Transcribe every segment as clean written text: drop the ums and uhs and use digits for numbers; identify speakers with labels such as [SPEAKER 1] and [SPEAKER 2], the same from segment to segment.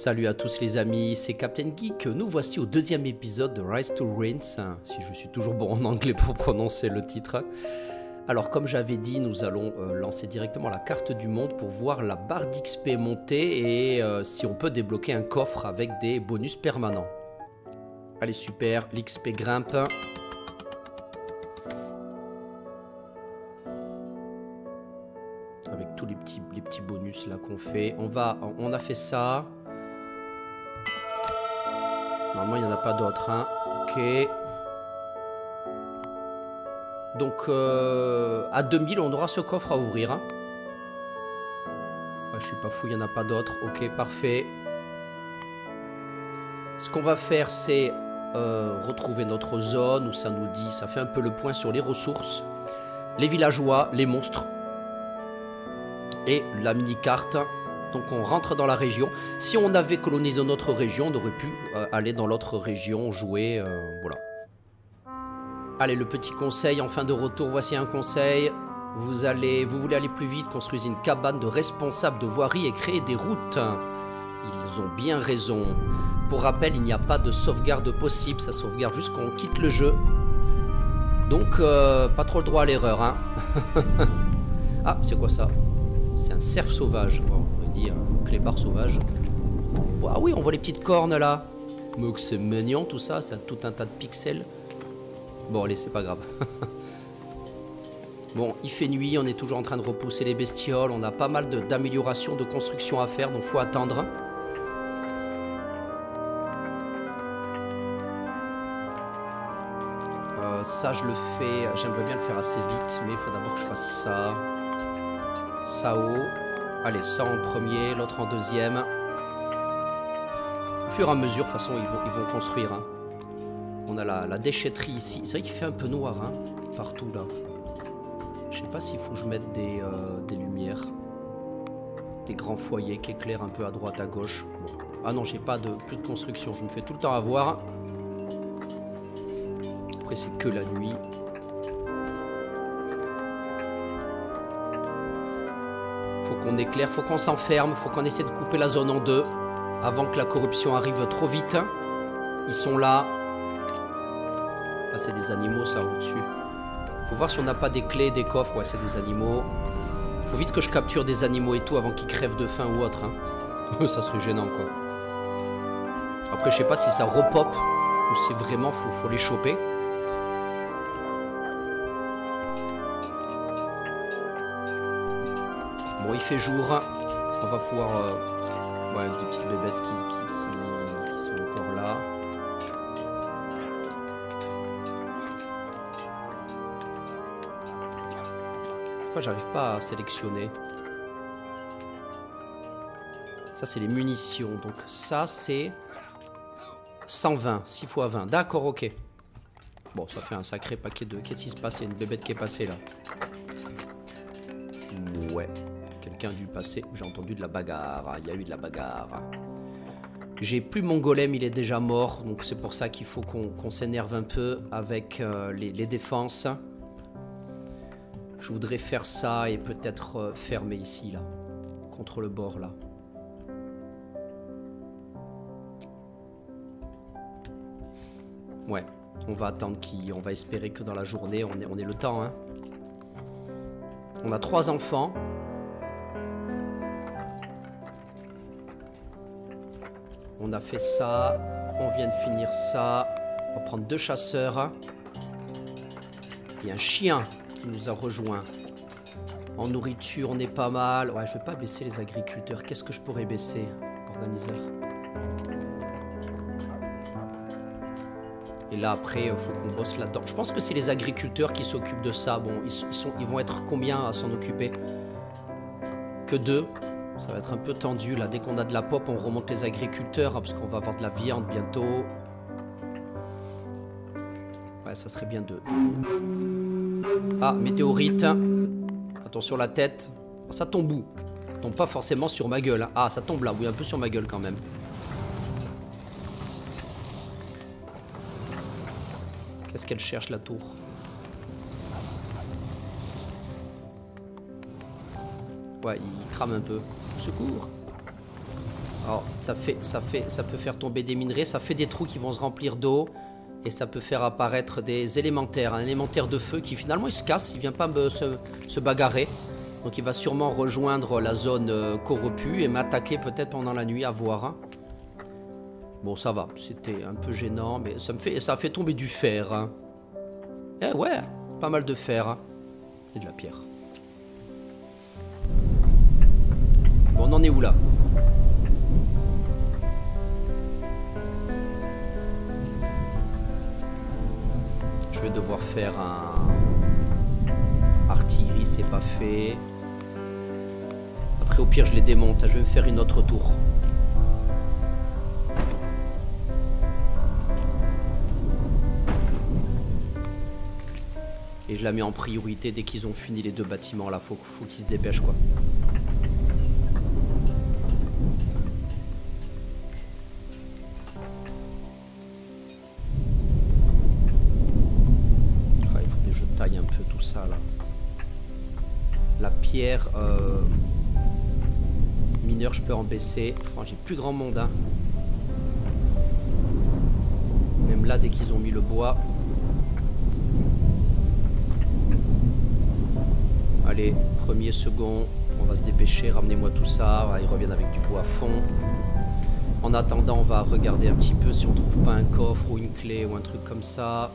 [SPEAKER 1] Salut à tous les amis, c'est Captain Geek. Nous voici au deuxième épisode de Rise to Ruins, si je suis toujours bon en anglais pour prononcer le titre. Alors comme j'avais dit, nous allons lancer directement la carte du monde pour voir la barre d'XP monter et si on peut débloquer un coffre avec des bonus permanents. Allez super, l'XP grimpe. Avec tous les petits bonus là qu'on fait. On a fait ça. Normalement, il n'y en a pas d'autres. Hein. Ok. Donc, à 2000, on aura ce coffre à ouvrir. Hein. Ah, je suis pas fou, il n'y en a pas d'autres. Ok, parfait. Ce qu'on va faire, c'est retrouver notre zone où ça nous dit, ça fait un peu le point sur les ressources, les villageois, les monstres et la mini-carte. Donc on rentre dans la région. Si on avait colonisé notre région, on aurait pu aller dans l'autre région, jouer, voilà. Allez, le petit conseil en fin de retour, voici un conseil. Vous voulez aller plus vite, construisez une cabane de responsables de voirie et créez des routes. Ils ont bien raison. Pour rappel, il n'y a pas de sauvegarde possible, ça sauvegarde juste quand on quitte le jeu. Donc, pas trop le droit à l'erreur, hein. Ah, c'est quoi ça? C'est un cerf sauvage. Bon, on va dire un clébard sauvage. Ah oui, on voit les petites cornes là. Mais que c'est mignon tout ça, c'est tout un tas de pixels. Bon, allez, c'est pas grave. Bon, il fait nuit, on est toujours en train de repousser les bestioles. On a pas mal d'améliorations de construction à faire, donc faut attendre. Ça, je le fais. J'aimerais bien le faire assez vite, mais il faut d'abord que je fasse ça. Ça haut. Allez, ça en premier, l'autre en deuxième. Au fur et à mesure, de toute façon, ils vont construire. Hein. On a la déchetterie ici. C'est vrai qu'il fait un peu noir, hein, partout là. Je sais pas s'il faut que je mette des lumières. Des grands foyers qui éclairent un peu à droite, à gauche. Bon. Ah non, j'ai pas plus de construction. Je me fais tout le temps avoir. Après, c'est que la nuit. Faut qu'on éclaire, faut qu'on s'enferme, faut qu'on essaie de couper la zone en deux avant que la corruption arrive trop vite. Ils sont là. Là, c'est des animaux, ça, au-dessus. Faut voir si on n'a pas des clés, des coffres. Ouais, c'est des animaux. Faut vite que je capture des animaux et tout avant qu'ils crèvent de faim ou autre. Hein. Ça serait gênant, quoi. Après, je sais pas si ça repop ou si vraiment faut les choper. Bon, il fait jour. On va pouvoir... ouais, des petites bébêtes qui sont encore là. Enfin, j'arrive pas à sélectionner. Ça, c'est les munitions. Donc, ça, c'est 120. 6 x 20. D'accord, ok. Bon, ça fait un sacré paquet de... Qu'est-ce qui se passe? Il y a une bébête qui est passée, là. Ouais. Quelqu'un a dû passer. J'ai entendu de la bagarre. Il y a eu de la bagarre. J'ai plus mon golem, il est déjà mort. Donc c'est pour ça qu'il faut qu'on s'énerve un peu avec les défenses. Je voudrais faire ça et peut-être fermer ici, là. Contre le bord, là. Ouais. On va attendre on va espérer que dans la journée, on ait le temps, hein. On a 3 enfants. On a fait ça. On vient de finir ça. On va prendre 2 chasseurs. Il y a un chien qui nous a rejoint. En nourriture, on est pas mal. Ouais, je vais pas baisser les agriculteurs. Qu'est-ce que je pourrais baisser, organiseur? Et là, après, il faut qu'on bosse là-dedans. Je pense que c'est les agriculteurs qui s'occupent de ça. Bon, ils vont être combien à s'en occuper? Que 2. Ça va être un peu tendu là. Dès qu'on a de la pop, on remonte les agriculteurs, hein, parce qu'on va avoir de la viande bientôt. Ouais, ça serait bien 2. Ah, météorite. Attention la tête. Oh, ça tombe où? Ça tombe pas forcément sur ma gueule. Hein. Ah, ça tombe là. Oui, un peu sur ma gueule quand même. Qu'est-ce qu'elle cherche, la tour? Ouais, il crame un peu. Secours. Alors, ça peut faire tomber des minerais, ça fait des trous qui vont se remplir d'eau. Et ça peut faire apparaître des élémentaires. Un élémentaire de feu qui finalement il se casse, il vient pas se bagarrer. Donc il va sûrement rejoindre la zone corrompue et m'attaquer peut-être pendant la nuit, à voir. Hein. Bon, ça va, c'était un peu gênant, mais ça a fait tomber du fer. Hein. Eh ouais, pas mal de fer. Hein. Et de la pierre. Bon, on en est où là? Je vais devoir faire un artillerie, c'est pas fait. Après au pire je les démonte, je vais me faire une autre tour. Et je la mets en priorité dès qu'ils ont fini les deux bâtiments là, faut qu'ils se dépêchent quoi. La pierre mineur, je peux en baisser. J'ai plus grand monde. Hein. Même là, dès qu'ils ont mis le bois. Allez, premier, second. On va se dépêcher. Ramenez-moi tout ça. Voilà, ils reviennent avec du bois à fond. En attendant, on va regarder un petit peu si on trouve pas un coffre ou une clé ou un truc comme ça.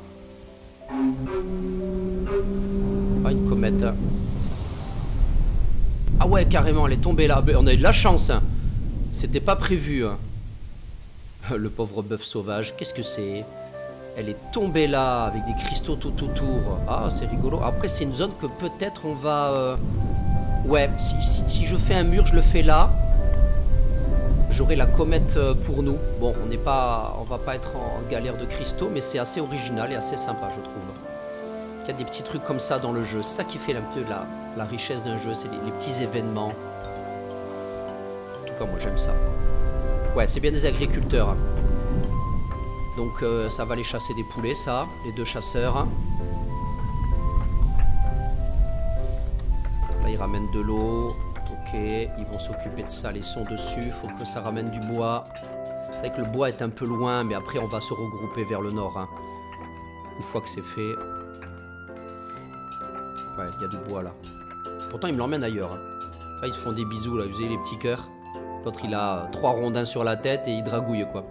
[SPEAKER 1] Ah, une comète. Ah ouais, carrément, elle est tombée là. On a eu de la chance. Hein. C'était pas prévu. Hein. Le pauvre bœuf sauvage. Qu'est-ce que c'est? Elle est tombée là avec des cristaux tout autour. Ah, c'est rigolo. Après, c'est une zone que peut-être on va... Ouais, si je fais un mur, je le fais là. J'aurai la comète pour nous. Bon, on va pas être en galère de cristaux, mais c'est assez original et assez sympa, je trouve. Il y a des petits trucs comme ça dans le jeu. C'est ça qui fait un peu la richesse d'un jeu, c'est les petits événements. En tout cas, moi j'aime ça. Ouais, c'est bien des agriculteurs. Donc ça va aller chasser des poulets, ça, les deux chasseurs. Là, ils ramènent de l'eau. Ok, ils vont s'occuper de ça, les sons dessus. Il faut que ça ramène du bois. C'est vrai que le bois est un peu loin, mais après on va se regrouper vers le nord. Hein. Une fois que c'est fait. Ouais, il y a du bois là. Pourtant, ils me l'emmènent ailleurs. Hein. Là, ils se font des bisous, là. Vous voyez les petits cœurs. L'autre, il a 3 rondins sur la tête et il dragouille, quoi.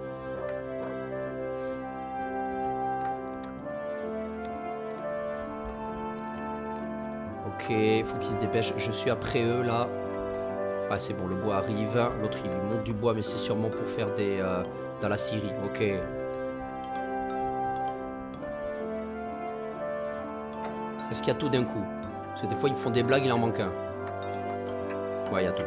[SPEAKER 1] Ok, il faut qu'ils se dépêchent. Je suis après eux, là. Ah, c'est bon, le bois arrive. L'autre, il monte du bois, mais c'est sûrement pour faire des... dans la scierie. Ok. Est-ce qu'il y a tout d'un coup? Parce que des fois, ils me font des blagues, il en manque un. Ouais, il y a tout.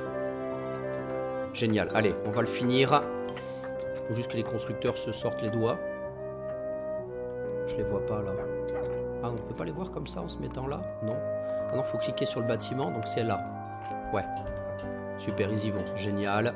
[SPEAKER 1] Génial. Allez, on va le finir. Faut juste que les constructeurs se sortent les doigts. Je les vois pas, là. Ah, on peut pas les voir comme ça en se mettant là? Non. Ah non, faut cliquer sur le bâtiment, donc c'est là. Ouais. Super, ils y vont. Génial.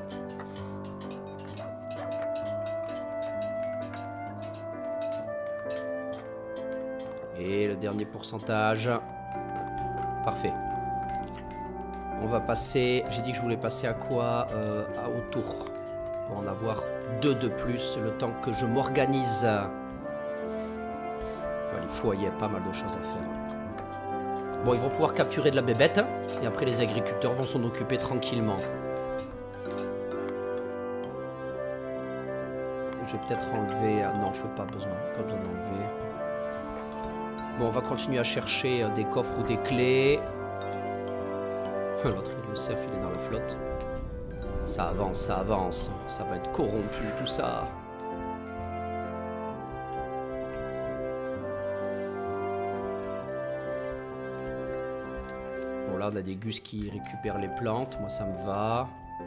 [SPEAKER 1] Et le dernier pourcentage. Parfait. On va passer... J'ai dit que je voulais passer à quoi? Au tour. Pour en avoir 2 de plus, le temps que je m'organise. Il faut, il y a pas mal de choses à faire. Bon, ils vont pouvoir capturer de la bébête. Et après, les agriculteurs vont s'en occuper tranquillement. Je vais peut-être enlever... Non, je n'ai pas besoin d'enlever. Bon, on va continuer à chercher des coffres ou des clés. L'autre, le cerf, il est dans la flotte. Ça avance, ça avance. Ça va être corrompu, tout ça. Bon, là, on a des gus qui récupèrent les plantes. Moi, ça me va.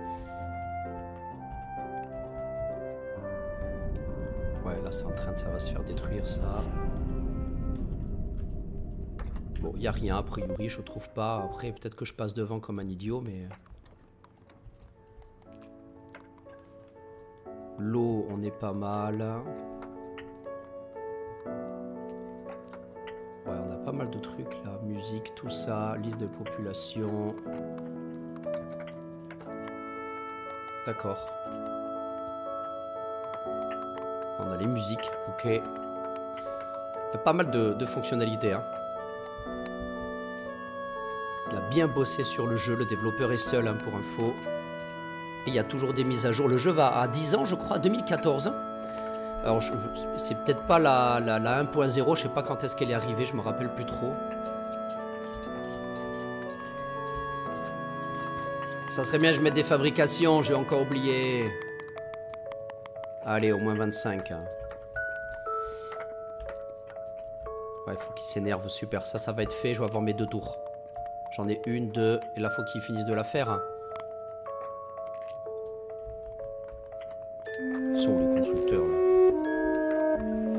[SPEAKER 1] Ouais, là, c'est en train de... Ça va se faire détruire, ça. Bon, il n'y a rien, a priori, je trouve pas. Après, peut-être que je passe devant comme un idiot, mais... L'eau, on est pas mal. Ouais, on a pas mal de trucs, là. Musique, tout ça, liste de population. D'accord. On a les musiques, ok. Il y a pas mal de fonctionnalités. Hein. Il a bien bossé sur le jeu, le développeur est seul hein, pour info. Et il y a toujours des mises à jour. Le jeu va à 10 ans je crois, 2014. Alors c'est peut-être pas la 1.0, je sais pas quand est-ce qu'elle est arrivée, je me rappelle plus trop. Ça serait bien que je mette des fabrications, j'ai encore oublié. Allez, au moins 25. Hein. Ouais, il faut qu'il s'énerve, super. Ça va être fait, je vais avoir mes 2 tours. J'en ai 1, 2, et là, faut qu'il finisse de la faire. Hein. Ils sont où les constructeurs, là?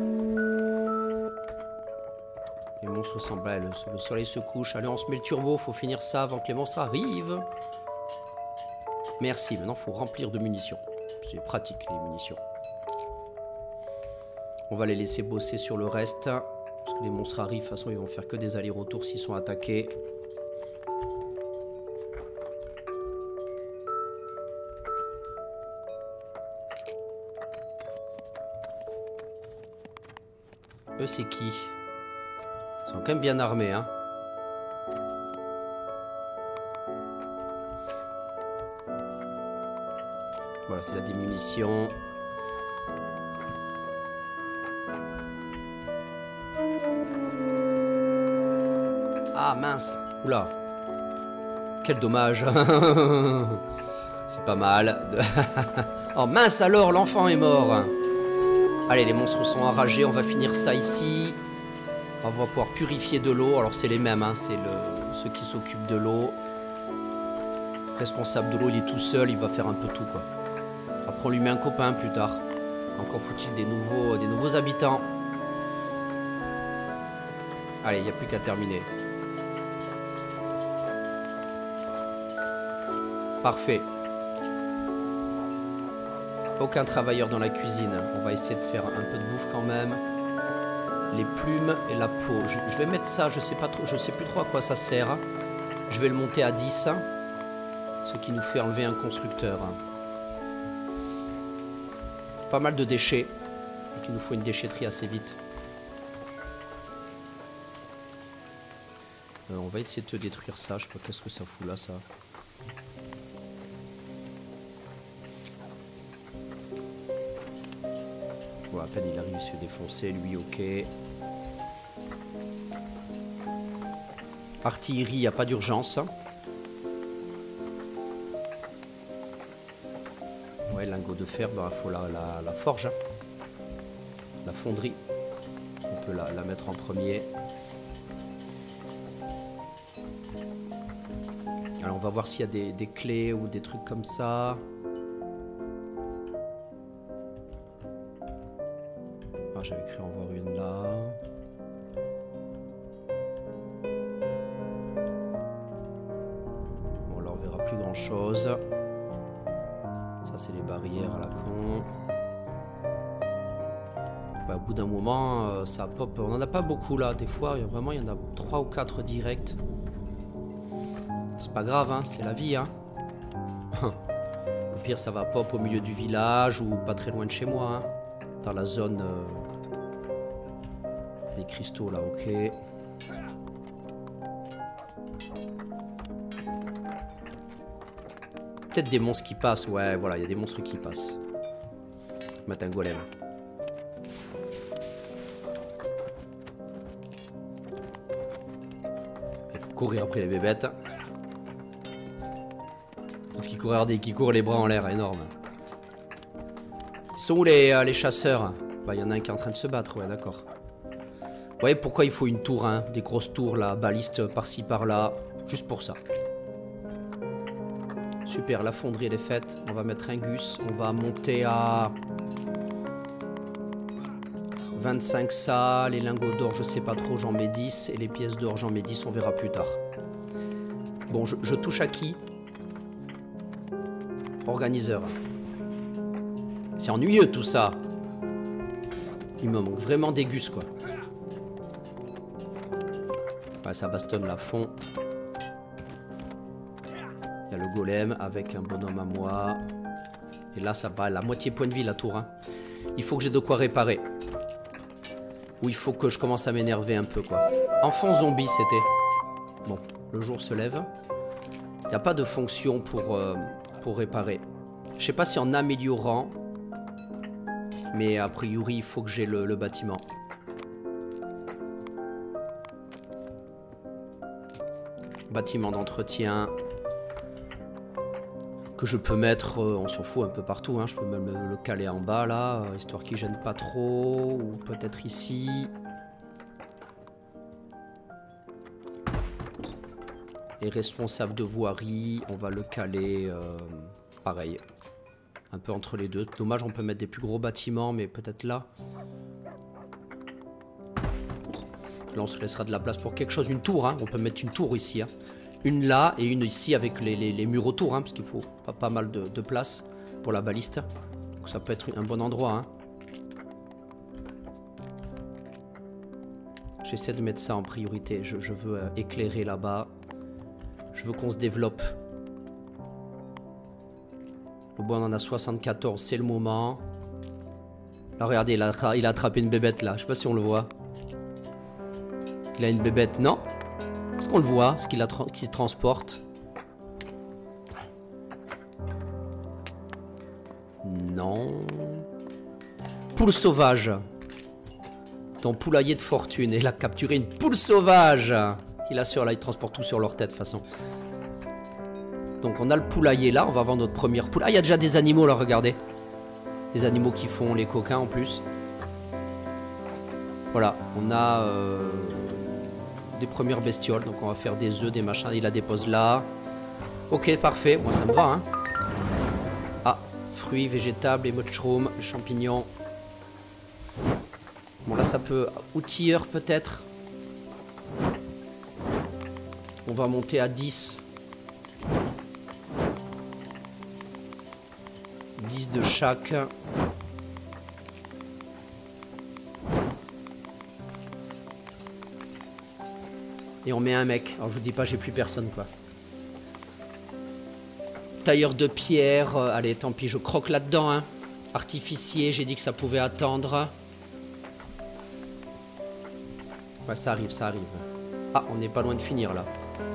[SPEAKER 1] Les monstres semblent... Ouais, le soleil se couche. Allez, on se met le turbo, faut finir ça avant que les monstres arrivent. Merci, maintenant faut remplir de munitions. C'est pratique les munitions. On va les laisser bosser sur le reste. Parce que les monstres arrivent, de toute façon ils vont faire que des allers-retours s'ils sont attaqués. Eux c'est qui? Ils sont quand même bien armés hein. Voilà, il a des munitions. Ah mince. Oula. Quel dommage. C'est pas mal. Oh mince alors, l'enfant est mort. Allez, les monstres sont enragés. On va finir ça ici. On va pouvoir purifier de l'eau. Alors c'est les mêmes, hein. C'est ceux qui s'occupent de l'eau. Responsable de l'eau, il est tout seul. Il va faire un peu tout quoi. Après on lui met un copain plus tard. Encore faut-il des nouveaux habitants. Allez, il n'y a plus qu'à terminer. Parfait. Aucun travailleur dans la cuisine. On va essayer de faire un peu de bouffe quand même. Les plumes et la peau. Je vais mettre ça, je sais pas trop, je sais plus trop à quoi ça sert. Je vais le monter à 10. Ce qui nous fait enlever un constructeur. Pas mal de déchets. Donc il nous faut une déchetterie assez vite. On va essayer de te détruire ça. Je sais pas qu'est-ce que ça fout là ça. Bon, à peine il arrive à se défoncer. Lui ok. Artillerie, il n'y a pas d'urgence. Ouais, lingot de fer, bah, faut la forge. La fonderie. On peut la mettre en premier. Alors on va voir s'il y a des clés ou des trucs comme ça. Ah, j'avais cru en voir une là. Bon là on verra plus grand chose. Ça c'est les barrières à la con. Ouais, au bout d'un moment ça pop. On en a pas beaucoup là. Des fois vraiment il y en a 3 ou 4 directs. C'est pas grave, hein, c'est la vie. Hein. Au pire, ça va pop au milieu du village ou pas très loin de chez moi. Hein. Dans la zone... Les cristaux là, ok. Peut-être des monstres qui passent. Ouais, voilà, il y a des monstres qui passent. Mettre un golem. Il faut courir après les bébêtes. Qui court les bras en l'air, énorme. Ils sont où les chasseurs? Bah, il y en a un qui est en train de se battre, ouais, d'accord. Vous voyez pourquoi il faut une tour, hein? Des grosses tours, là, balistes par-ci, par-là. Juste pour ça. Super, la fonderie, elle est faite. On va mettre un gus. On va monter à 25 ça. Les lingots d'or, je sais pas trop, j'en mets 10. Et les pièces d'or, j'en mets 10, on verra plus tard. Bon, je touche à qui? Organiseur. C'est ennuyeux tout ça. Il me manque vraiment des gus quoi. Ouais, ça bastonne la fond. Il y a le golem avec un bonhomme à moi. Et là, ça va à la moitié point de vie, la tour. Hein. Il faut que j'ai de quoi réparer. Ou il faut que je commence à m'énerver un peu, quoi. Enfant zombie, c'était. Bon, le jour se lève. Il n'y a pas de fonction pour réparer. Je sais pas si en améliorant. Mais a priori, il faut que j'ai le bâtiment. Bâtiment d'entretien. Que je peux mettre, on s'en fout, un peu partout. Hein. Je peux même le caler en bas, là. Histoire qu'il gêne pas trop. Ou peut-être ici. Et responsable de voirie, on va le caler pareil. Un peu entre les deux. Dommage, on peut mettre des plus gros bâtiments, mais peut-être là. Là, on se laissera de la place pour quelque chose. Une tour, hein. On peut mettre une tour ici. Hein. Une là et une ici avec les murs autour, hein, parce qu'il faut pas mal de place pour la baliste. Donc ça peut être un bon endroit. Hein. J'essaie de mettre ça en priorité. Je veux éclairer là-bas. Je veux qu'on se développe. Le bois, on en a 74, c'est le moment. Là, regardez, il a attrapé une bébête, là. Je sais pas si on le voit. Il a une bébête, non? Est-ce qu'on le voit, ce qu'il transporte? Non. Poule sauvage. Ton poulailler de fortune. Il a capturé une poule sauvage. Il assure, là, il transporte tout sur leur tête, de toute façon. Donc, on a le poulailler, là. On va avoir notre première poule. Ah, il y a déjà des animaux, là, regardez. Des animaux qui font les coquins, en plus. Voilà, on a... des premières bestioles, donc on va faire des œufs, des machins, il la dépose là. Ok, parfait, moi ça me va. Hein. Ah, fruits, végétables, les mushrooms, les champignons. Bon là ça peut... Outilleur peut-être. On va monter à 10. 10 de chaque. Et on met un mec. Alors je vous dis pas, j'ai plus personne quoi. Tailleur de pierre. Allez, tant pis, je croque là-dedans. Hein. Artificier, j'ai dit que ça pouvait attendre. Ouais, ça arrive, ça arrive. Ah, on n'est pas loin de finir là.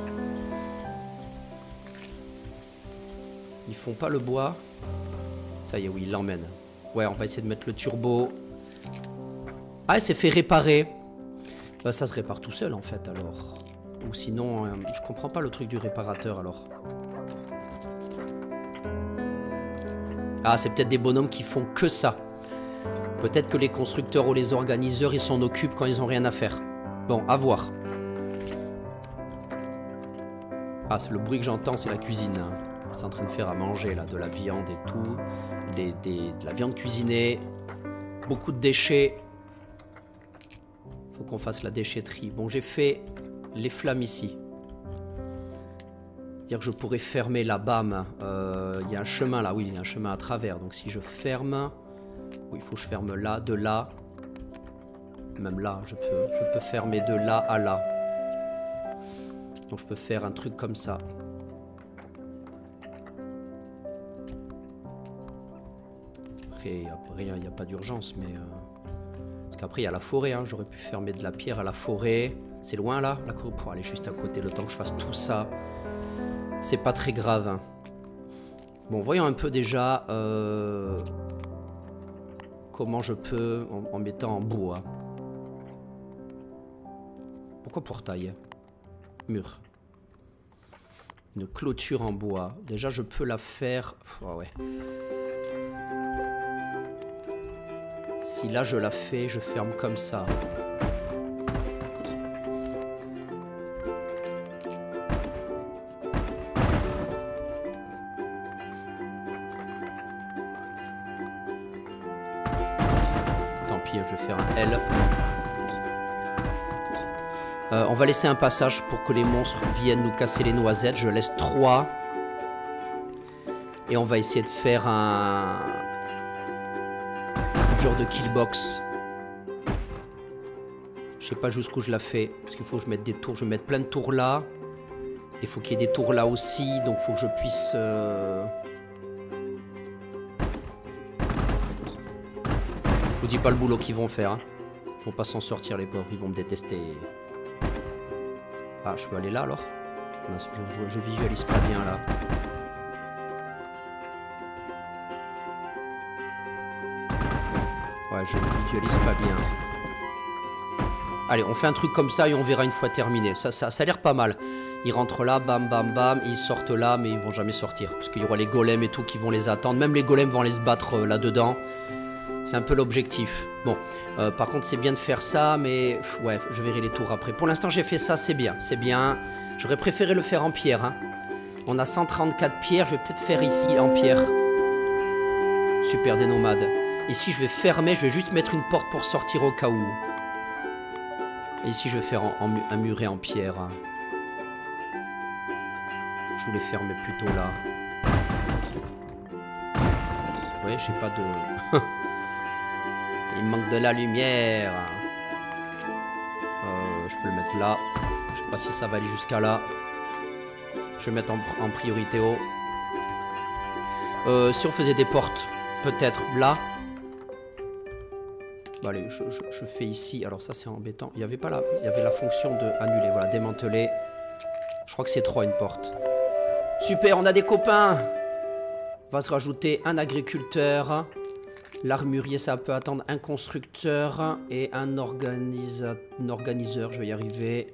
[SPEAKER 1] Ils font pas le bois. Ça y est, oui, ils l'emmènent. Ouais, on va essayer de mettre le turbo. Ah, il s'est fait réparer. Bah, ça se répare tout seul en fait alors. Ou sinon, je comprends pas le truc du réparateur alors. Ah, c'est peut-être des bonhommes qui font que ça. Peut-être que les constructeurs ou les organiseurs, ils s'en occupent quand ils ont rien à faire. Bon, à voir. Ah, c'est le bruit que j'entends, c'est la cuisine. Hein. C'est en train de faire à manger là, de la viande et tout. De la viande cuisinée. Beaucoup de déchets. Faut qu'on fasse la déchetterie. Bon, j'ai fait les flammes ici. Dire que je pourrais fermer la BAM. Il y a un chemin là, oui, il y a un chemin à travers. Donc si je ferme... Oui, il faut que je ferme là, de là. Même là, je peux fermer de là à là. Donc je peux faire un truc comme ça. Après, il n'y a pas d'urgence, mais... Parce qu'après, il y a la forêt. Hein. J'aurais pu fermer de la pierre à la forêt. C'est loin, là, la cour pour aller juste à côté. Le temps que je fasse tout ça, c'est pas très grave. Hein. Bon, voyons un peu déjà comment je peux, en mettant en bois. Pourquoi portail? Mur. Une clôture en bois. Déjà, je peux la faire... Oh, ouais. Si là, je la fais, je ferme comme ça. Tant pis, je vais faire un L. On va laisser un passage pour que les monstres viennent nous casser les noisettes. Je laisse 3. Et on va essayer de faire un genre de killbox. Je sais pas jusqu'où je la fais. Parce qu'il faut que je mette des tours. Je vais mettre plein de tours là. Il faut qu'il y ait des tours là aussi. Donc il faut que je puisse... dis pas le boulot qu'ils vont faire. Hein. Ils vont pas s'en sortir les pauvres, ils vont me détester. Ah, je peux aller là alors? Je visualise pas bien là. Ouais, je visualise pas bien. Allez, on fait un truc comme ça et on verra une fois terminé. Ça a l'air pas mal. Ils rentrent là, bam, bam, bam, et ils sortent là, mais ils vont jamais sortir. Parce qu'il y aura les golems et tout qui vont les attendre. Même les golems vont aller se battre là-dedans. C'est un peu l'objectif. Bon, par contre, c'est bien de faire ça, mais ouais, je verrai les tours après. Pour l'instant, j'ai fait ça, c'est bien. C'est bien. J'aurais préféré le faire en pierre. Hein. On a 134 pierres. Je vais peut-être faire ici en pierre. Super, des nomades. Ici, je vais fermer. Je vais juste mettre une porte pour sortir au cas où. Et ici, je vais faire un muret en pierre. Je voulais fermer plutôt là. Oui, j'ai pas de... Il me manque de la lumière. Je peux le mettre là. Je sais pas si ça va aller jusqu'à là. Je vais mettre en priorité haut. Si on faisait des portes, peut-être là. Bon, allez, je fais ici. Alors ça, c'est embêtant. Il y avait pas là. Il y avait la fonction de annuler. Voilà, démanteler. Je crois que c'est 3 une porte. Super, on a des copains. On va se rajouter un agriculteur. L'armurier, ça peut attendre. Un constructeur et un organiseur. Je vais y arriver.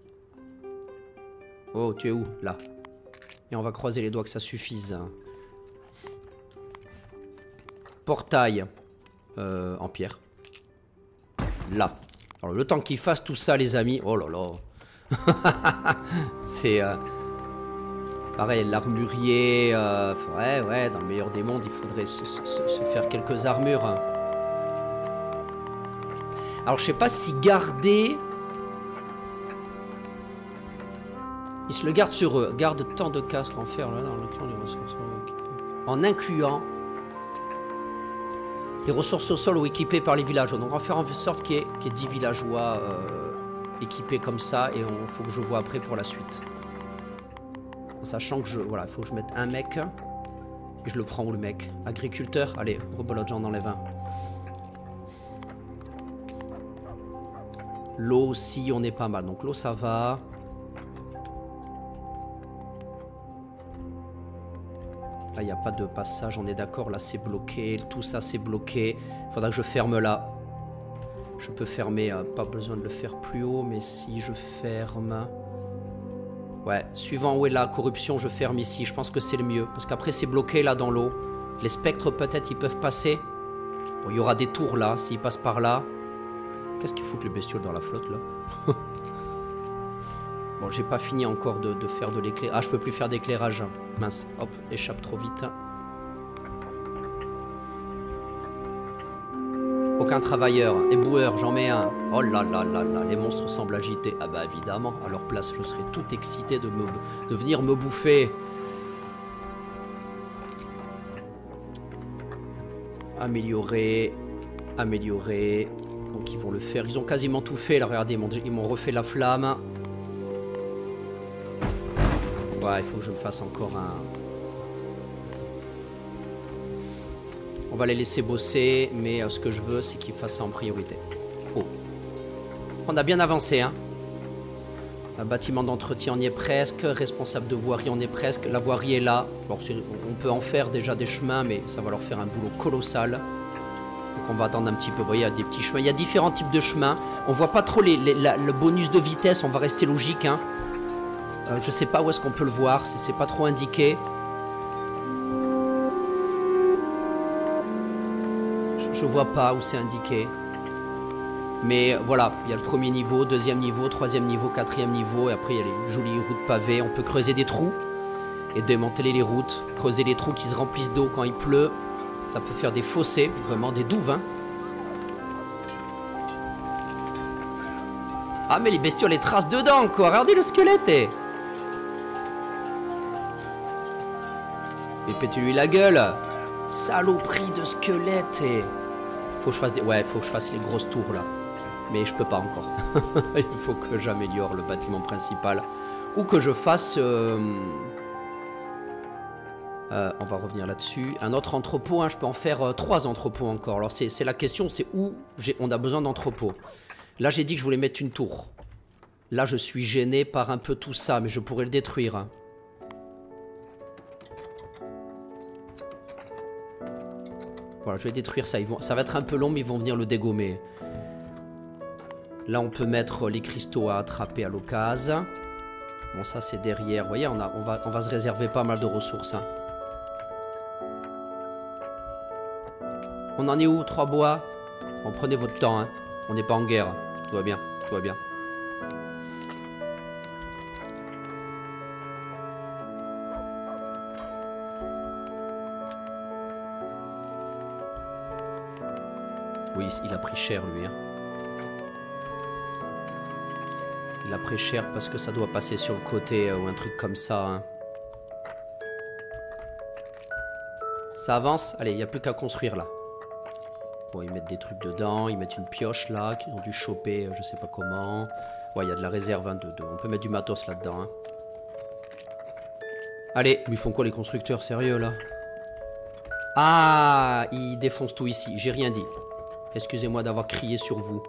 [SPEAKER 1] Oh, tu es où? Là. Et on va croiser les doigts que ça suffise. Portail. En pierre. Là. Alors, le temps qu'il fasse tout ça, les amis. Oh là là. C'est... Pareil, l'armurier, ouais, dans le meilleur des mondes, il faudrait se faire quelques armures. Alors, je sais pas si garder... Ils se le gardent sur eux. Garde tant de casques en fer, là, dans le clan des ressources. En incluant les ressources au sol ou équipées par les villageois. Donc, on va faire en sorte qu'il y ait 10 villageois équipés comme ça. Et il faut que je vois après pour la suite. Sachant que voilà, il faut que je mette un mec. Et je le prends où le mec? Agriculteur? Allez, rebelote, j'en enlève un. L'eau aussi, on est pas mal. Donc l'eau, ça va. Là, il n'y a pas de passage, on est d'accord. Là, c'est bloqué. Tout ça, c'est bloqué. Il faudra que je ferme là. Je peux fermer. Pas besoin de le faire plus haut. Mais si je ferme... Ouais, suivant où est la corruption, je ferme ici. Je pense que c'est le mieux. Parce qu'après, c'est bloqué là dans l'eau. Les spectres, peut-être, ils peuvent passer. Bon, il y aura des tours là, s'ils passent par là. Qu'est-ce qu'ils foutent les bestioles dans la flotte là? Bon, j'ai pas fini encore de faire de l'éclairage. Ah, je peux plus faire d'éclairage. Mince, hop, échappe trop vite. Aucun travailleur. Éboueur, j'en mets un. Oh là là là là, les monstres semblent agités. Ah bah évidemment, à leur place, je serais tout excité de venir me bouffer. Améliorer. Améliorer. Donc ils vont le faire. Ils ont quasiment tout fait là, regardez, ils m'ont refait la flamme. Ouais, il faut que je me fasse encore un... On va les laisser bosser, mais ce que je veux, c'est qu'ils fassent ça en priorité. Oh. On a bien avancé, hein. Un bâtiment d'entretien, on y est presque. Responsable de voirie, on est presque. La voirie est là. Bon, on peut en faire déjà des chemins, mais ça va leur faire un boulot colossal. Donc on va attendre un petit peu. Vous voyez, il y a des petits chemins. Il y a différents types de chemins. On voit pas trop le bonus de vitesse. On va rester logique, hein. Je sais pas où est-ce qu'on peut le voir. C'est pas trop indiqué. Je vois pas où c'est indiqué. Mais voilà, il y a le premier niveau, deuxième niveau, troisième niveau, quatrième niveau. Et après, il y a les jolies routes pavées. On peut creuser des trous et démanteler les routes. Creuser les trous qui se remplissent d'eau quand il pleut. Ça peut faire des fossés, vraiment des douves. Hein. Ah, mais les bestioles, les traces dedans, quoi. Regardez le squelette. Et pétez-lui la gueule. Saloperie de squelette. Faut que je fasse des... Ouais, faut que je fasse les grosses tours là. Mais je peux pas encore. Il faut que j'améliore le bâtiment principal. Ou que je fasse... On va revenir là-dessus. Un autre entrepôt, hein, je peux en faire 3 entrepôts encore. Alors c'est la question, c'est où on a besoin d'entrepôts. Là j'ai dit que je voulais mettre une tour. Là je suis gêné par un peu tout ça, mais je pourrais le détruire. Hein. Voilà, je vais détruire ça. Ça va être un peu long, mais ils vont venir le dégommer. Là on peut mettre les cristaux à attraper à l'occasion. Bon ça c'est derrière. Vous voyez, on va se réserver pas mal de ressources. Hein. On en est où? 3 bois? Bon, prenez votre temps, hein. On n'est pas en guerre. Tout va bien, tout va bien. Oui, il a pris cher, lui. Hein. Il a pris cher parce que ça doit passer sur le côté ou un truc comme ça. Hein. Ça avance? Allez, il n'y a plus qu'à construire, là. Bon, ils mettent des trucs dedans, ils mettent une pioche là, qu'ils ont dû choper, je sais pas comment. Ouais, il y a de la réserve, hein, on peut mettre du matos là-dedans. Hein. Allez, ils font quoi les constructeurs, sérieux là? Ah, ils défoncent tout ici, j'ai rien dit. Excusez-moi d'avoir crié sur vous.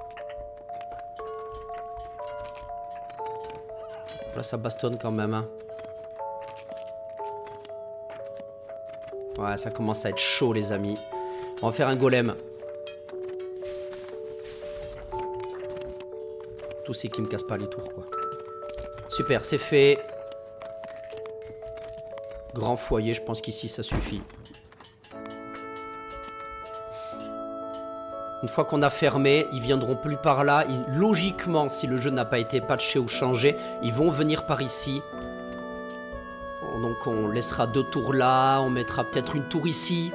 [SPEAKER 1] Là, ça bastonne quand même. Hein. Ouais, ça commence à être chaud, les amis. On va faire un golem. Tout c'est qui me casse pas les tours, quoi. Super, c'est fait. Grand foyer, je pense qu'ici, ça suffit. Une fois qu'on a fermé, ils viendront plus par là. Logiquement, si le jeu n'a pas été patché ou changé, ils vont venir par ici. Donc on laissera 2 tours là. On mettra peut-être une tour ici.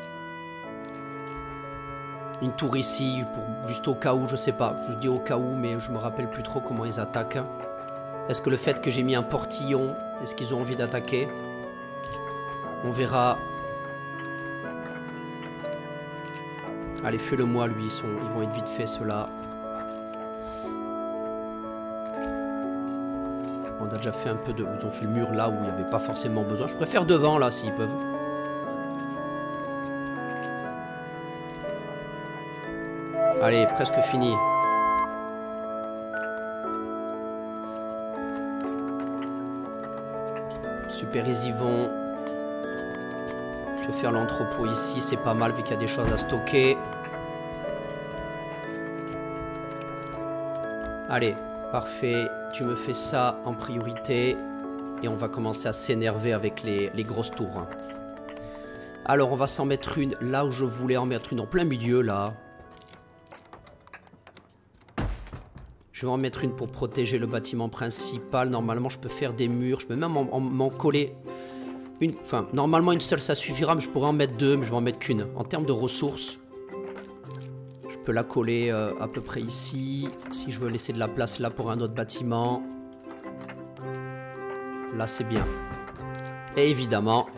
[SPEAKER 1] Une tour ici, juste au cas où, je sais pas. Je dis au cas où, mais je me rappelle plus trop comment ils attaquent. Est-ce que le fait que j'ai mis un portillon, est-ce qu'ils ont envie d'attaquer? On verra. Allez, fais-le-moi, lui, ils vont être vite faits, ceux-là. On a déjà fait un peu de... Ils ont fait le mur là où il n'y avait pas forcément besoin. Je préfère devant, là, s'ils peuvent. Allez, presque fini. Super, ils y vont. Je vais faire l'entrepôt ici, c'est pas mal vu qu'il y a des choses à stocker. Allez, parfait. Tu me fais ça en priorité. Et on va commencer à s'énerver avec les grosses tours. Alors, on va s'en mettre une là où je voulais en mettre une en plein milieu, là. Je vais en mettre une pour protéger le bâtiment principal. Normalement, je peux faire des murs. Je peux même m'en coller une. Enfin, normalement, une seule, ça suffira. Mais je pourrais en mettre 2, mais je vais en mettre qu'une. En termes de ressources, je peux la coller à peu près ici. Si je veux laisser de la place là pour un autre bâtiment. Là, c'est bien. Et évidemment.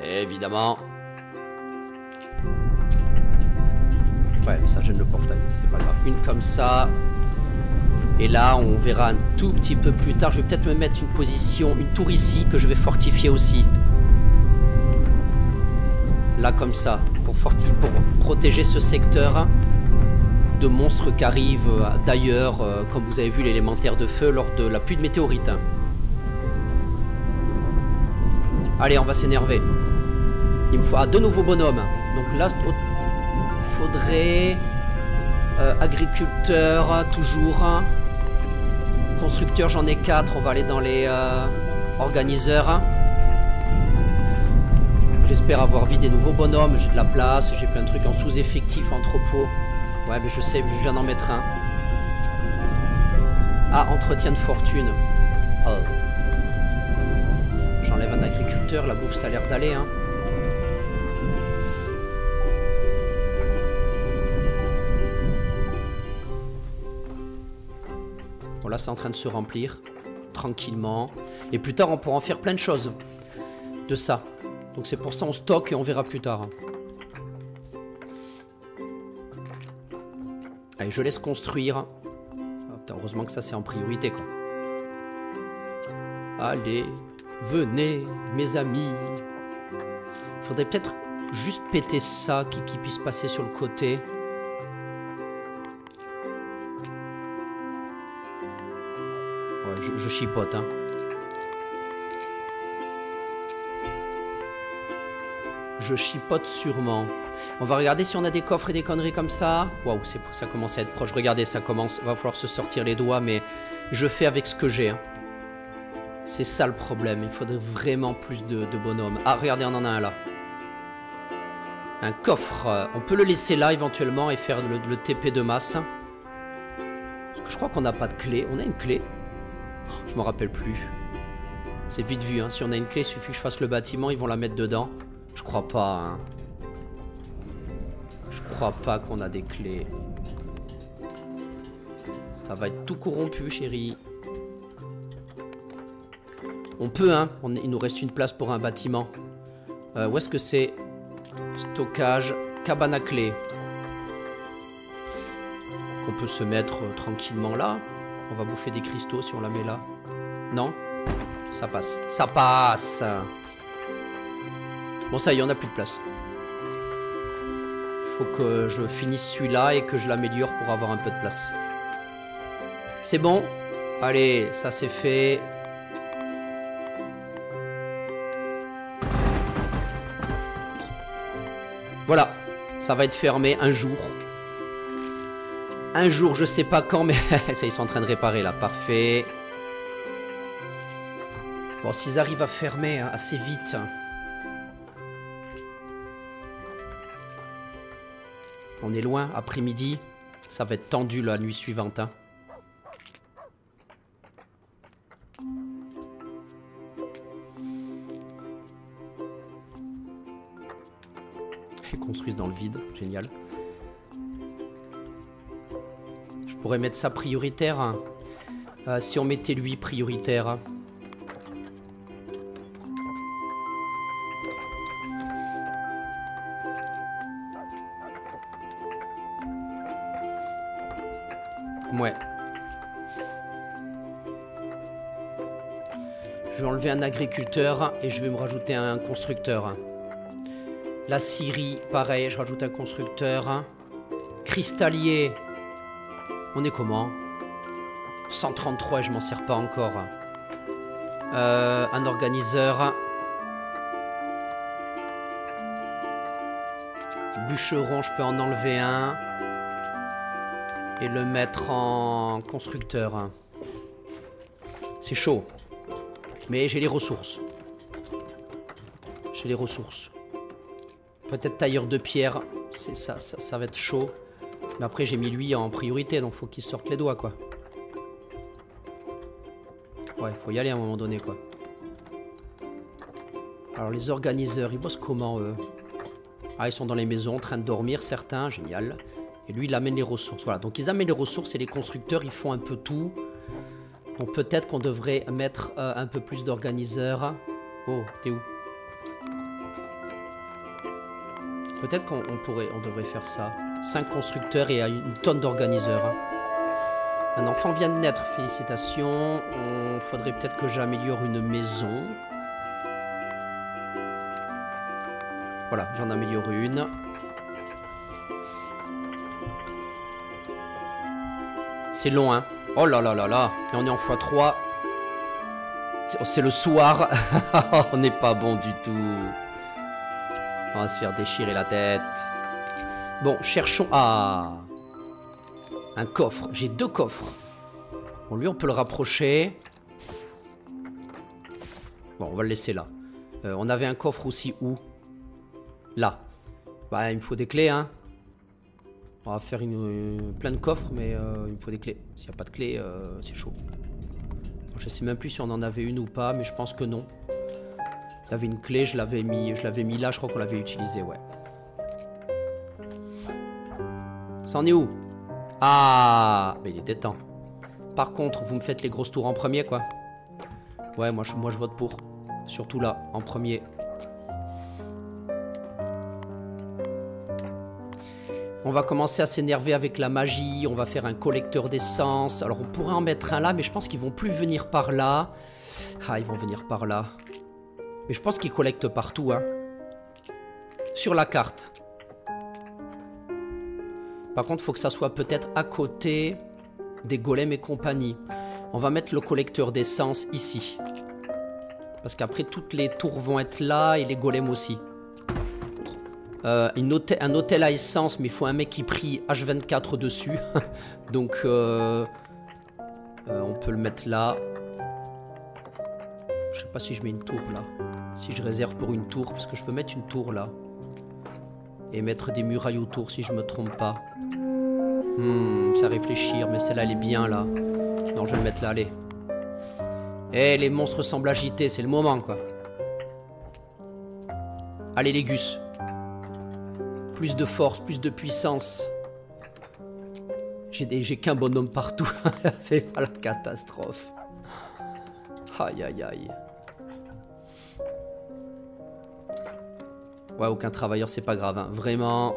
[SPEAKER 1] Ouais, ça gêne le portail. C'est pas grave. Une comme ça. Et là, on verra un tout petit peu plus tard. Je vais peut-être me mettre une position, une tour ici que je vais fortifier aussi. Là, comme ça, pour protéger ce secteur de monstres qui arrivent d'ailleurs, comme vous avez vu l'élémentaire de feu lors de la pluie de météorites. Allez, on va s'énerver. Il me faut 2 nouveaux bonhommes. Donc là, il faudrait... agriculteur, toujours. Constructeur, j'en ai 4. On va aller dans les organiseurs. J'espère avoir vu des nouveaux bonhommes. J'ai de la place. J'ai plein de trucs en sous-effectif, entrepôt. Ouais, mais je sais, je viens d'en mettre un. Ah, entretien de fortune. Oh. J'enlève un agriculteur. La bouffe, ça a l'air d'aller, hein. Bon, là, c'est en train de se remplir tranquillement. Et plus tard, on pourra en faire plein de choses de ça. Donc, c'est pour ça on stocke et on verra plus tard. Allez, je laisse construire. Oh, putain, heureusement que ça, c'est en priorité, quoi. Allez, venez, mes amis. Faudrait peut-être juste péter ça, qui puisse passer sur le côté. Ouais, je chipote, hein. Je chipote sûrement. On va regarder si on a des coffres et des conneries comme ça. Waouh, ça commence à être proche. Regardez, ça commence. Va falloir se sortir les doigts, mais je fais avec ce que j'ai. Hein. C'est ça le problème. Il faudrait vraiment plus de bonhommes. Ah, regardez, on en a un là. Un coffre. On peut le laisser là éventuellement et faire le TP de masse. Parce que je crois qu'on n'a pas de clé. On a une clé. Je me rappelle plus. C'est vite vu. Hein. Si on a une clé, il suffit que je fasse le bâtiment. Ils vont la mettre dedans. Je crois pas. Hein. Je crois pas qu'on a des clés. Ça va être tout corrompu, chérie. On peut, hein. Il nous reste une place pour un bâtiment. Où est-ce que c'est? Stockage, cabane à clé. On peut se mettre tranquillement là. On va bouffer des cristaux si on la met là. Non? Ça passe. Ça passe! Bon, ça y est, on a plus de place. Il faut que je finisse celui-là et que je l'améliore pour avoir un peu de place. C'est bon? Allez, ça c'est fait. Voilà, ça va être fermé un jour. Un jour, je sais pas quand, mais ça, ils sont en train de réparer là, parfait. Bon, s'ils arrivent à fermer hein, assez vite. On est loin, après-midi. Ça va être tendu la nuit suivante. Hein. Ils construisent dans le vide, génial. Je pourrais mettre ça prioritaire. Hein. Si on mettait lui prioritaire. Ouais. Je vais enlever un agriculteur et je vais me rajouter un constructeur. La scierie, pareil, je rajoute un constructeur. Cristallier. On est comment? 133 et je m'en sers pas encore. Un organiseur. Bûcheron, je peux en enlever un. Et le mettre en constructeur. C'est chaud. Mais j'ai les ressources. J'ai les ressources. Peut-être tailleur de pierre. Ça va être chaud. Mais après j'ai mis lui en priorité. Donc faut qu'il sorte les doigts quoi. Ouais, faut y aller à un moment donné quoi. Alors les organiseurs, ils bossent comment eux? Ah, ils sont dans les maisons en train de dormir certains. Génial. Et lui, il amène les ressources. Voilà, donc ils amènent les ressources et les constructeurs, ils font un peu tout. Donc peut-être qu'on devrait mettre un peu plus d'organiseurs. Oh, t'es où? Peut-être qu'on devrait faire ça. 5 constructeurs et une tonne d'organiseurs. Un enfant vient de naître, félicitations. Il faudrait peut-être que j'améliore une maison. Voilà, j'en améliore une. C'est long, hein. Oh là là là là. Et on est en x3. C'est le soir. On n'est pas bon du tout. On va se faire déchirer la tête. Bon, cherchons... Ah. Un coffre. J'ai 2 coffres. Bon, lui, on peut le rapprocher. Bon, on va le laisser là. On avait un coffre aussi où? Là. Bah, il me faut des clés, hein. On va faire plein de coffres, mais il me faut des clés. S'il n'y a pas de clés, c'est chaud. Je sais même plus si on en avait une ou pas, mais je pense que non. Il y avait une clé, je l'avais mis là, je crois qu'on l'avait utilisé, ouais. Ça en est où? Ah, mais il était temps. Par contre, vous me faites les grosses tours en premier, quoi. Ouais, moi je vote pour. Surtout là, en premier. On va commencer à s'énerver avec la magie. On va faire un collecteur d'essence. Alors on pourrait en mettre un là, mais je pense qu'ils vont plus venir par là. Ah, ils vont venir par là. Mais je pense qu'ils collectent partout, hein. sur la carte. Par contre, il faut que ça soit peut-être à côté des golems et compagnie. On va mettre le collecteur d'essence ici. Parce qu'après, toutes les tours vont être là et les golems aussi. Un hôtel à essence, mais il faut un mec qui prie H24 dessus. Donc, on peut le mettre là. Je sais pas si je mets une tour là. Si je réserve pour une tour, parce que je peux mettre une tour là. Et mettre des murailles autour si je me trompe pas. Ça réfléchir, mais celle-là elle est bien là. Non, je vais le mettre là, allez. Eh, les monstres semblent agités, c'est le moment quoi. Allez les gus. Plus de force, plus de puissance. J'ai qu'un bonhomme partout. C'est pas la catastrophe. Aïe aïe aïe. Ouais, aucun travailleur, c'est pas grave, hein. Vraiment.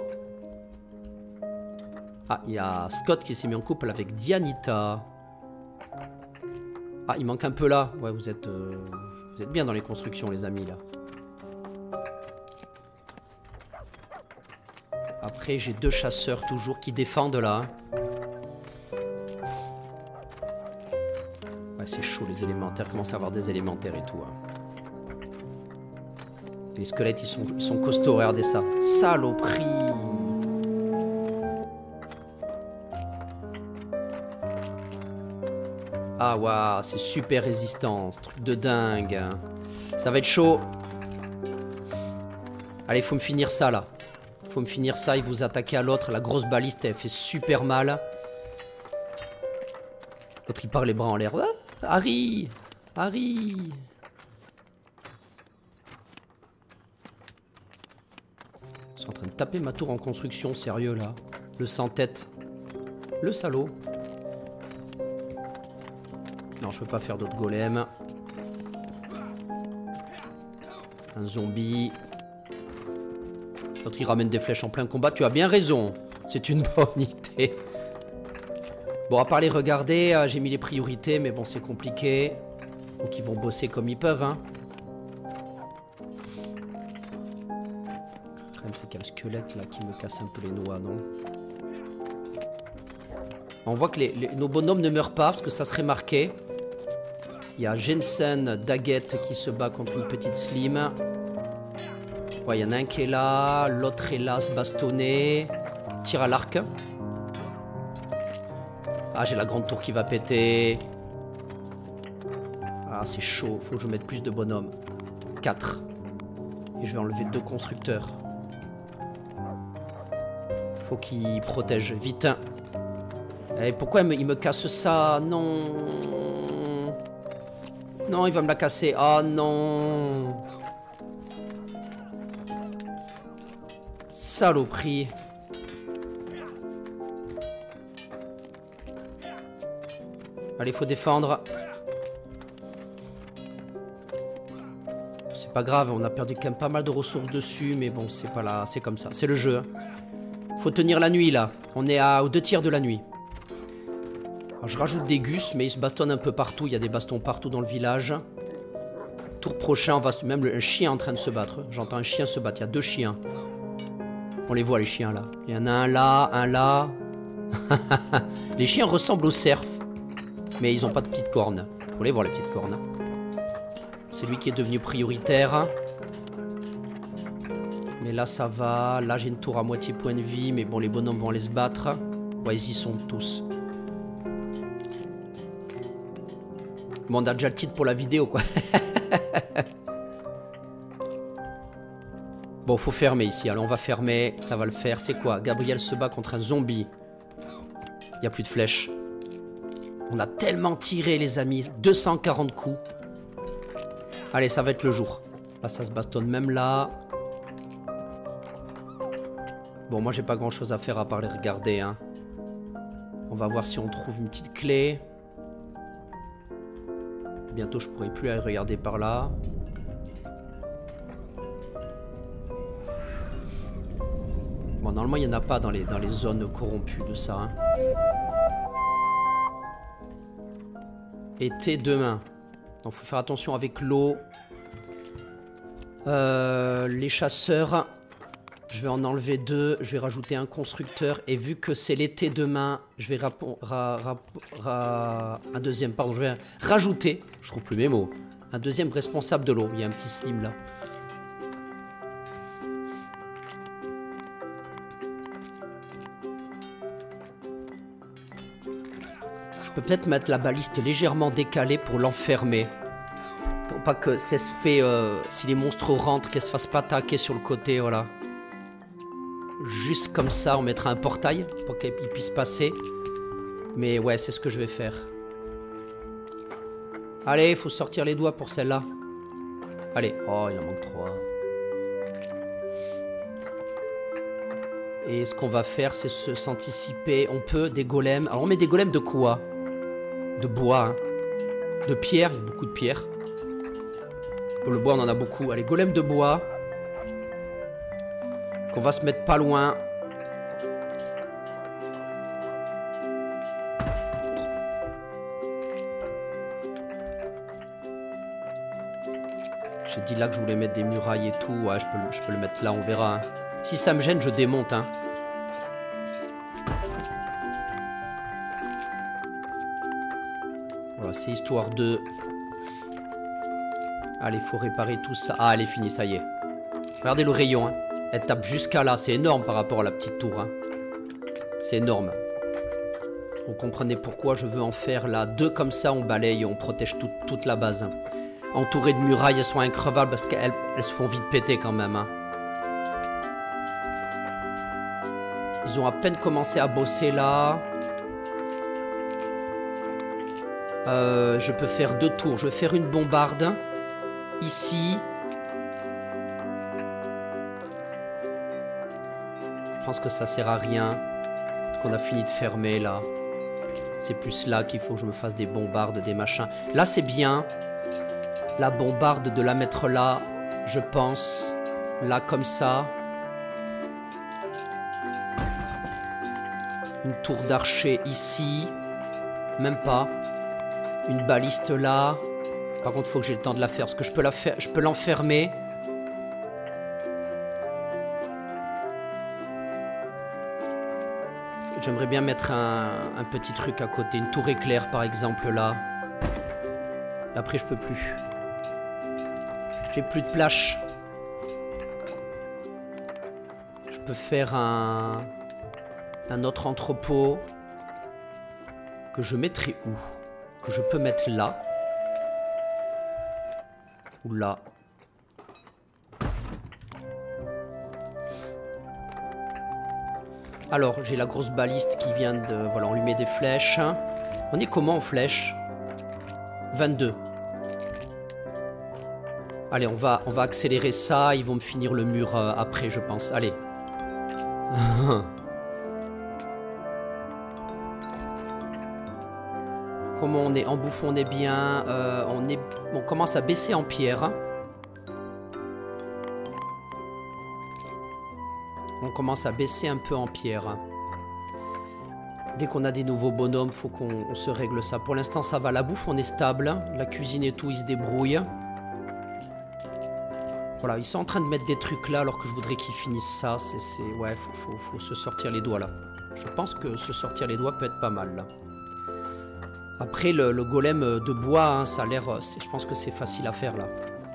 [SPEAKER 1] Ah, il y a Scott qui s'est mis en couple avec Dianita. Ah, il manque un peu là. Ouais, vous êtes bien dans les constructions, les amis, là. Après, j'ai 2 chasseurs toujours qui défendent là. Ouais, c'est chaud, les élémentaires. Commencent à avoir des élémentaires et tout. Hein. Les squelettes, ils sont costauds, regardez ça. Saloperie. Ah, waouh, c'est super résistant. Ce truc de dingue. Ça va être chaud. Allez, faut me finir ça, là. Faut me finir ça, il vous attaquez à l'autre. La grosse baliste, elle fait super mal. L'autre, il part les bras en l'air. Ah, Harry! Harry! Ils sont en train de taper ma tour en construction, sérieux, là. Le sans-tête. Le salaud. Non, je peux pas faire d'autres golems. Un zombie. L'autre, il ramène des flèches en plein combat. Tu as bien raison. C'est une bonne idée. Bon, à part les regarder, j'ai mis les priorités, mais bon, c'est compliqué. Donc, ils vont bosser comme ils peuvent, hein. Le problème, c'est qu'il y a le squelette, là, qui me casse un peu les noix, non? On voit que nos bonhommes ne meurent pas, parce que ça serait marqué. Il y a Jensen Daggett qui se bat contre une petite Slim. Ouais, il y en a un qui est là, l'autre est là, se bastonner. Tire à l'arc. Ah, j'ai la grande tour qui va péter. Ah, c'est chaud, faut que je mette plus de bonhommes. 4. Et je vais enlever 2 constructeurs. Faut qu'ils protègent, vite. Et pourquoi il me casse ça? Non. Non, il va me la casser. Oh non. Saloperie. Allez, faut défendre. C'est pas grave, on a perdu quand même pas mal de ressources dessus, mais bon, c'est pas là, c'est comme ça, c'est le jeu. Hein. Faut tenir la nuit là. On est aux 2 tiers de la nuit. Alors, je rajoute des gus, mais ils se bastonnent un peu partout. Il y a des bastons partout dans le village. Tour prochain, on va même un chien en train de se battre. J'entends un chien se battre. Il y a 2 chiens. On les voit les chiens là. Il y en a un là, un là. Les chiens ressemblent aux cerfs, mais ils n'ont pas de petites cornes. Faut les voir les petites cornes. C'est lui qui est devenu prioritaire. Mais là ça va. Là j'ai une tour à moitié point de vie, mais bon les bonhommes vont aller se battre. Ouais, ils y sont tous. Bon, on a déjà le titre pour la vidéo, quoi. Bon, faut fermer ici. Alors, on va fermer. Ça va le faire. C'est quoi? Gabriel se bat contre un zombie. Il n'y a plus de flèches. On a tellement tiré, les amis. 240 coups. Allez, ça va être le jour. Là, ça se bastonne même là. Bon, moi, j'ai pas grand-chose à faire à part les regarder, hein. On va voir si on trouve une petite clé. Bientôt, je pourrai plus aller regarder par là. Bon, normalement, il n'y en a pas dans les zones corrompues de ça. Hein. Été demain. Donc, faut faire attention avec l'eau. Les chasseurs. Je vais en enlever 2. Je vais rajouter un constructeur. Et vu que c'est l'été demain, je vais un deuxième, pardon, je vais rajouter, je trouve plus mes mots, un deuxième responsable de l'eau. Il y a un petit slim là. Je peux peut-être mettre la baliste légèrement décalée pour l'enfermer. Pour pas que ça se fait, si les monstres rentrent, qu'elle se fasse pas attaquer sur le côté, voilà. Juste comme ça, on mettra un portail pour qu'ils puissent passer. Mais ouais, c'est ce que je vais faire. Allez, il faut sortir les doigts pour celle-là. Allez, oh, il en manque 3. Et ce qu'on va faire, c'est s'anticiper. On peut des golems. Alors, on met des golems de quoi? De bois, hein. De pierre, il y a beaucoup de pierre. Le bois, on en a beaucoup. Allez, golem de bois. Qu'on va se mettre pas loin. J'ai dit là que je voulais mettre des murailles et tout. Ouais, je peux le mettre là, on verra. Hein. Si ça me gêne, je démonte. Hein. Voilà, c'est histoire de... Allez, il faut réparer tout ça. Ah, elle est finie, ça y est. Regardez le rayon. Hein. Elle tape jusqu'à là. C'est énorme par rapport à la petite tour. Hein. C'est énorme. Vous comprenez pourquoi je veux en faire là 2 comme ça. On balaye, on protège toute la base. Hein. Entourées de murailles, elles sont increvables parce qu'elles se font vite péter quand même. Hein. Ils ont à peine commencé à bosser là. Je peux faire 2 tours. Je vais faire une bombarde. Ici. Je pense que ça sert à rien. Qu'on a fini de fermer là. C'est plus là qu'il faut que je me fasse des bombardes, des machins. Là c'est bien. La bombarde de la mettre là, je pense. Là comme ça. Une tour d'archer ici. Même pas. Une baliste là. Par contre, il faut que j'ai le temps de la faire. Parce que je peux la faire, je peux l'enfermer. J'aimerais bien mettre un petit truc à côté. Une tour éclair, par exemple, là. Et après, je peux plus. J'ai plus de plage. Je peux faire un autre entrepôt. Que je mettrai où? Que je peux mettre là. Ou là. Alors, j'ai la grosse baliste qui vient de... Voilà, on lui met des flèches. On est comment en flèches? 22. Allez, on va accélérer ça. Ils vont me finir le mur après, je pense. Allez. Comment on est? En bouffe, on est bien. On commence à baisser en pierre. On commence à baisser un peu en pierre. Dès qu'on a des nouveaux bonhommes, faut qu'on se règle ça. Pour l'instant, ça va. La bouffe, on est stable. La cuisine et tout, ils se débrouillent. Voilà, ils sont en train de mettre des trucs là alors que je voudrais qu'ils finissent ça. Ouais, faut se sortir les doigts là. Je pense que se sortir les doigts peut être pas mal là. Après, le golem de bois, hein, ça a l'air... Je pense que c'est facile à faire là.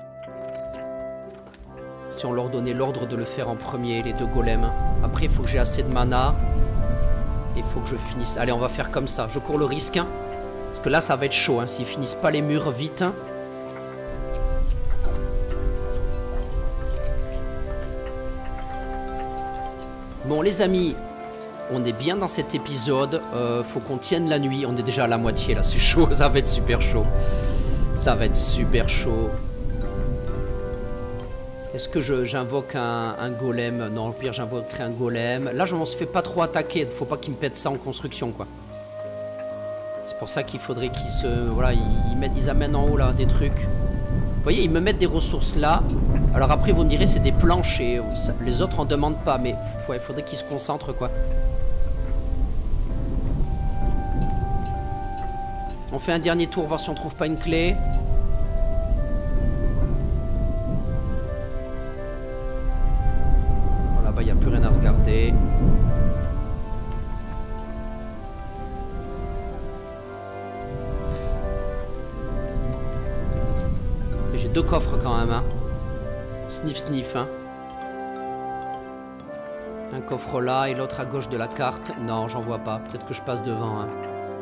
[SPEAKER 1] Si on leur donnait l'ordre de le faire en premier, les 2 golems. Après, il faut que j'ai assez de mana. Et il faut que je finisse. Allez, on va faire comme ça. Je cours le risque. Hein, parce que là, ça va être chaud. Hein, s'ils finissent pas les murs vite. Bon, les amis, on est bien dans cet épisode. Faut qu'on tienne la nuit. On est déjà à la moitié, là. C'est chaud. Ça va être super chaud. Ça va être super chaud. Est-ce que j'invoque un golem? Non, au pire, j'invoquerai un golem. Là, je m'en se fait pas trop attaquer. Faut pas qu'ils me pètent ça en construction, quoi. C'est pour ça qu'il faudrait qu'ils se... Voilà, ils amènent en haut, là, des trucs. Vous voyez, ils me mettent des ressources là. Alors après, vous me direz, c'est des planches et les autres en demandent pas. Mais il faudrait qu'ils se concentrent, quoi. On fait un dernier tour, voir si on trouve pas une clé. 2 coffres quand même, hein. Sniff, sniff, hein. Un coffre là et l'autre à gauche de la carte. Non, j'en vois pas. Peut-être que je passe devant, hein.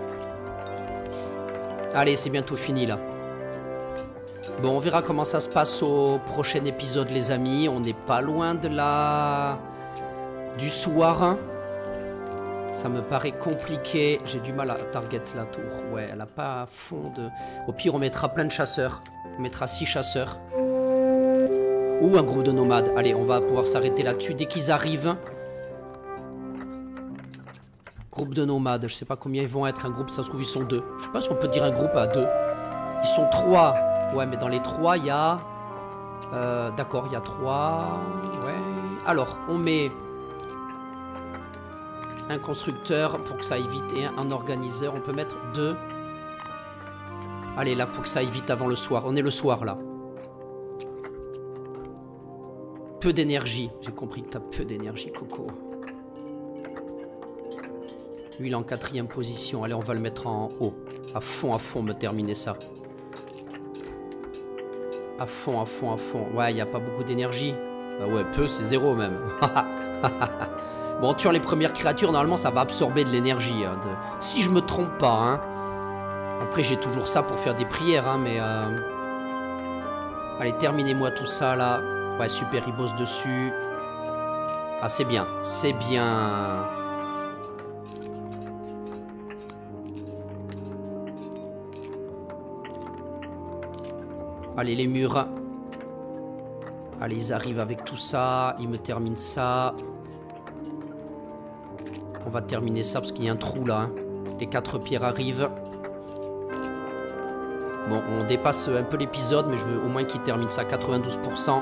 [SPEAKER 1] Allez, c'est bientôt fini, là. Bon, on verra comment ça se passe au prochain épisode, les amis. On n'est pas loin de du soir. Ça me paraît compliqué. J'ai du mal à target la tour. Ouais, elle n'a pas à fond de... Au pire, on mettra plein de chasseurs. On mettra 6 chasseurs. Ou un groupe de nomades. Allez, on va pouvoir s'arrêter là-dessus. Dès qu'ils arrivent... Groupe de nomades. Je sais pas combien ils vont être. Un groupe, ça se trouve, ils sont 2. Je sais pas si on peut dire un groupe à 2. Ils sont 3. Ouais, mais dans les 3, il y a... D'accord, il y a 3... Ouais... Alors, on met... Un constructeur pour que ça aille vite et un organiseur. On peut mettre 2. Allez, là, pour que ça aille vite avant le soir. On est le soir, là. Peu d'énergie. J'ai compris que tu as peu d'énergie, Coco. Lui, il est en 4e position. Allez, on va le mettre en haut. À fond, me terminer ça. À fond, à fond, à fond. Ouais, il n'y a pas beaucoup d'énergie. Ah ouais, peu, c'est 0 même. Bon, en tuant les premières créatures, normalement, ça va absorber de l'énergie. Hein, Si je me trompe pas. Hein. Après, j'ai toujours ça pour faire des prières. Hein, mais allez, terminez-moi tout ça, là. Ouais, super, il bosse dessus. Ah, c'est bien. C'est bien. Allez, les murs. Allez, ils arrivent avec tout ça. Ils me terminent ça. On va terminer ça parce qu'il y a un trou là. Hein. Les 4 pierres arrivent. Bon, on dépasse un peu l'épisode, mais je veux au moins qu'ils terminent ça à 92%.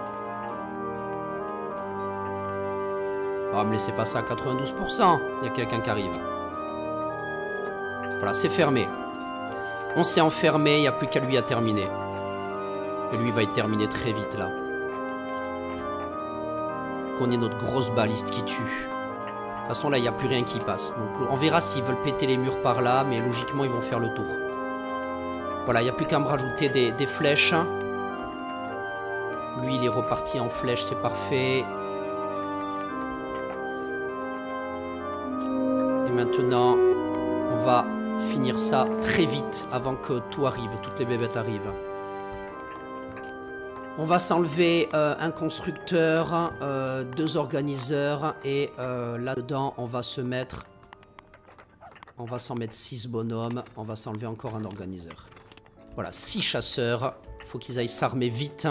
[SPEAKER 1] Ah, me laissez pas ça à 92%. Il y a quelqu'un qui arrive. Voilà, c'est fermé. On s'est enfermé, il n'y a plus qu'à lui à terminer. Et lui va être terminé très vite là. Qu'on ait notre grosse baliste qui tue. De toute façon là il n'y a plus rien qui passe. Donc on verra s'ils veulent péter les murs par là. Mais logiquement ils vont faire le tour. Voilà, il n'y a plus qu'à me rajouter des flèches. Lui il est reparti en flèche, c'est parfait. Et maintenant on va finir ça très vite. Avant que tout arrive, toutes les bébêtes arrivent. On va s'enlever un constructeur, 2 organiseurs et là-dedans on va se mettre... On va s'en mettre 6 bonhommes, on va s'enlever encore un organiseur. Voilà, 6 chasseurs, il faut qu'ils aillent s'armer vite.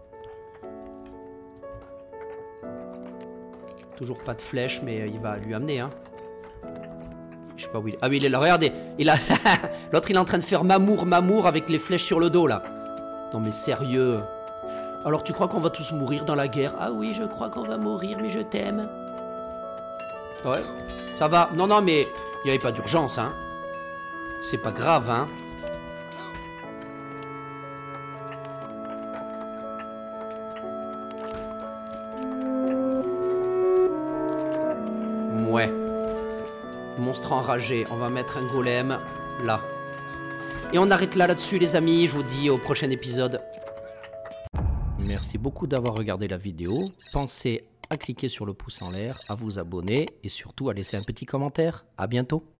[SPEAKER 1] Toujours pas de flèche mais il va lui amener. Hein. Je sais pas où il est. Ah oui il est là, regardez, l'autre il est en train de faire mamour avec les flèches sur le dos là. Non mais sérieux. Alors tu crois qu'on va tous mourir dans la guerre? Ah oui, je crois qu'on va mourir, mais je t'aime. Ouais, ça va. Non, non, mais il n'y avait pas d'urgence, hein. C'est pas grave, hein. Ouais. Monstre enragé. On va mettre un golem là. Et on arrête là-dessus, les amis. Je vous dis au prochain épisode. Merci beaucoup d'avoir regardé la vidéo. Pensez à cliquer sur le pouce en l'air, à vous abonner et surtout à laisser un petit commentaire. À bientôt.